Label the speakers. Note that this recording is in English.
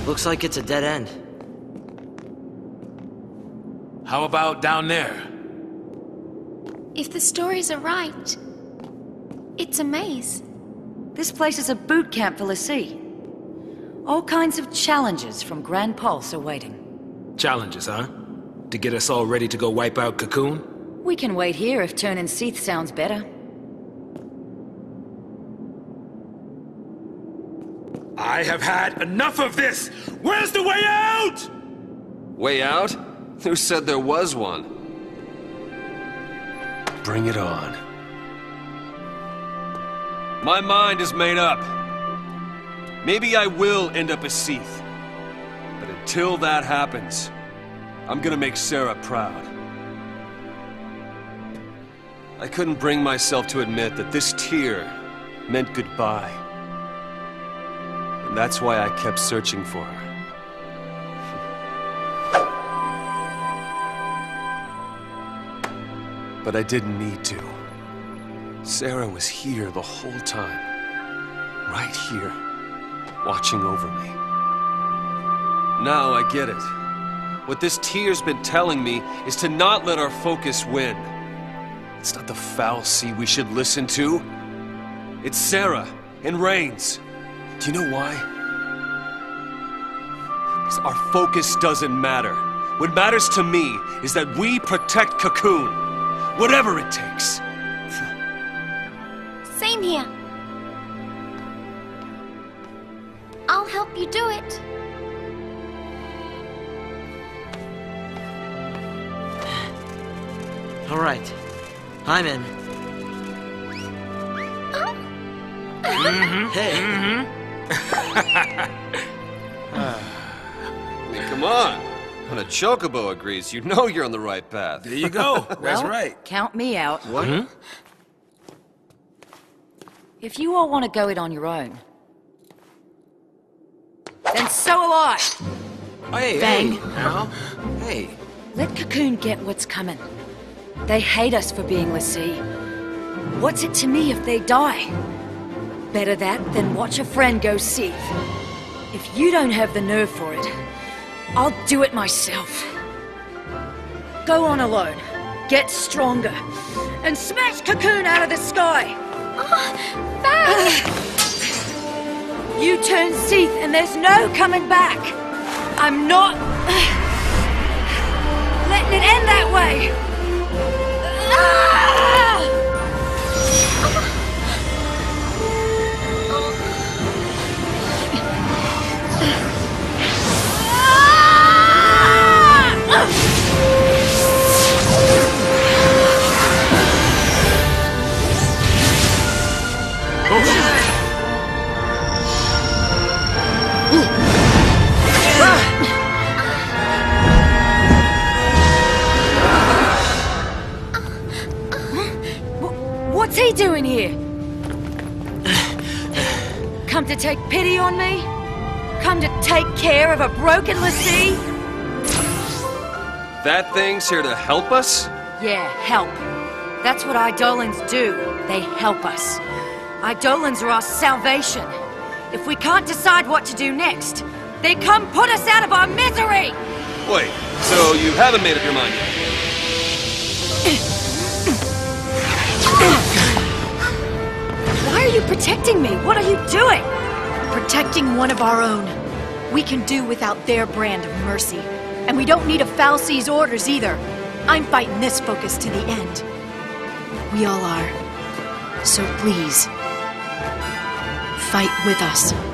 Speaker 1: Looks like it's a dead end.
Speaker 2: How about down there?
Speaker 3: If the stories are right, it's a maze.
Speaker 4: This place is a boot camp for l'Cie. All kinds of challenges from Grand Pulse are waiting.
Speaker 2: Challenges, huh? To get us all ready to go wipe out Cocoon?
Speaker 4: We can wait here if turning Seath sounds better.
Speaker 2: I have had enough of this! Where's the way out?!
Speaker 5: Way out? Who said there was one? Bring it on. My mind is made up. Maybe I will end up as Seath. But until that happens, I'm gonna make Sarah proud. I couldn't bring myself to admit that this tear meant goodbye. And that's why I kept searching for her. But I didn't need to. Sarah was here the whole time. Right here. Watching over me. Now I get it. What this tear's been telling me is to not let our focus win. It's not the fal'Cie we should listen to. It's Sarah and Raines. Do you know why? Because our focus doesn't matter. What matters to me is that we protect Cocoon. Whatever it takes.
Speaker 3: Same here. I'll help you do it.
Speaker 1: All right. I'm in. Hey.
Speaker 5: I mean, come on. When a chocobo agrees, you know you're on the right path.
Speaker 2: There you go. That's
Speaker 4: Well,
Speaker 2: right.
Speaker 4: Count me out.
Speaker 1: What?
Speaker 4: If you all want to go it on your own, then so will I.
Speaker 1: Hey,
Speaker 4: Bang.
Speaker 1: hey, now. Hey.
Speaker 4: Let Cocoon get what's coming. They hate us for being l'Cie. What's it to me if they die? Better that than watch a friend go Seath. If you don't have the nerve for it, I'll do it myself. Go on alone, get stronger, and smash Cocoon out of the sky!
Speaker 3: Bang!
Speaker 4: You turn Seath and there's no coming back! I'm not... letting it end that way! What's he doing here? Come to take pity on me? Come to take care of a broken l'Cie?
Speaker 5: That thing's here to help us?
Speaker 4: Yeah, help. That's what Eidolons do. They help us. Eidolons are our salvation. If we can't decide what to do next, they come put us out of our misery!
Speaker 5: Wait, so you haven't made up your mind yet?
Speaker 4: Why are you protecting me? What are you doing?
Speaker 6: Protecting one of our own. We can do without their brand of mercy. And we don't need a fal'Cie's orders either. I'm fighting this focus to the end. We all are. So please, fight with us.